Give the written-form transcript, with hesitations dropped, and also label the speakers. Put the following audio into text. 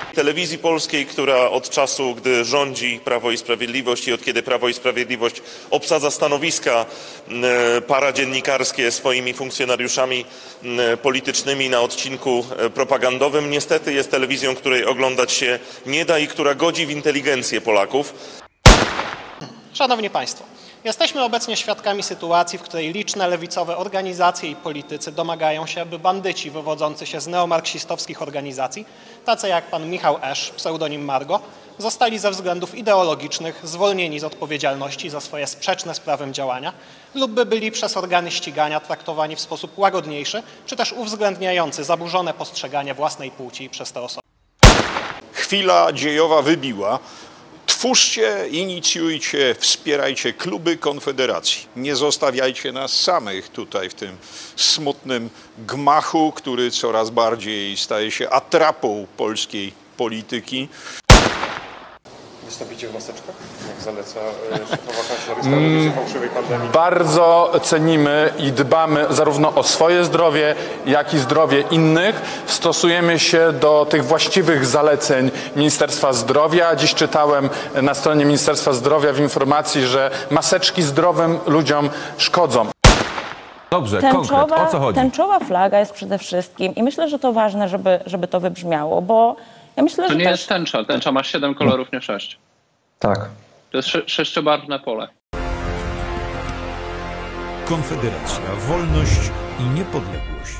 Speaker 1: Telewizji Polskiej, która od czasu, gdy rządzi Prawo i Sprawiedliwość i od kiedy Prawo i Sprawiedliwość obsadza stanowiska paradziennikarskie swoimi funkcjonariuszami politycznymi na odcinku propagandowym, niestety jest telewizją, której oglądać się nie da i która godzi w inteligencję Polaków.
Speaker 2: Szanowni Państwo, jesteśmy obecnie świadkami sytuacji, w której liczne lewicowe organizacje i politycy domagają się, aby bandyci wywodzący się z neomarksistowskich organizacji, tacy jak pan Michał Esz, pseudonim Margo, zostali ze względów ideologicznych zwolnieni z odpowiedzialności za swoje sprzeczne z prawem działania lub by byli przez organy ścigania traktowani w sposób łagodniejszy, czy też uwzględniający zaburzone postrzeganie własnej płci przez te osoby.
Speaker 3: Chwila dziejowa wybiła. Twórzcie, inicjujcie, wspierajcie kluby Konfederacji. Nie zostawiajcie nas samych tutaj w tym smutnym gmachu, który coraz bardziej staje się atrapą polskiej polityki.
Speaker 4: Wystąpicie w maseczkach, jak zaleca szefowa Kancelarii Sprawiedliwej Fałszywej Pandemii?
Speaker 5: Bardzo cenimy i dbamy zarówno o swoje zdrowie, jak i zdrowie innych. Stosujemy się do tych właściwych zaleceń Ministerstwa Zdrowia. Dziś czytałem na stronie Ministerstwa Zdrowia w informacji, że maseczki zdrowym ludziom szkodzą.
Speaker 6: Dobrze, konkret, o co chodzi?
Speaker 7: Tęczowa flaga jest przede wszystkim i myślę, że to ważne, żeby to wybrzmiało, bo ja myślę,
Speaker 8: to
Speaker 7: że
Speaker 8: nie jest tęcza. Tęcza ma 7 kolorów, nie 6.
Speaker 6: Tak.
Speaker 8: To jest sześciobarwne pole.
Speaker 9: Konfederacja, wolność i niepodległość.